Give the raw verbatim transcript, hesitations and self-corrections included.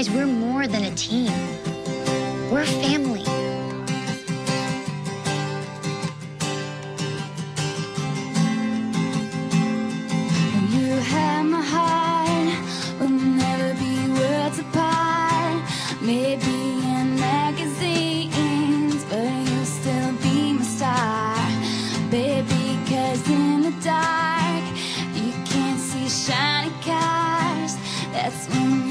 Guys, we're more than a team. We're family. You have my heart, we'll never be worlds apart. Maybe in magazines, but you'll still be my star, baby. 'Cause in the dark, you can't see shiny cars. That's when